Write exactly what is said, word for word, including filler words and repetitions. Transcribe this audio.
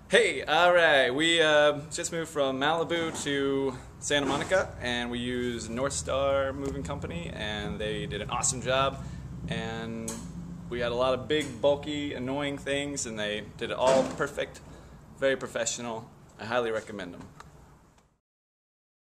Hey, alright, we uh, just moved from Malibu to Santa Monica, and we use NorthStar Moving Company, and they did an awesome job, and we had a lot of big, bulky, annoying things, and they did it all perfect, very professional. I highly recommend them.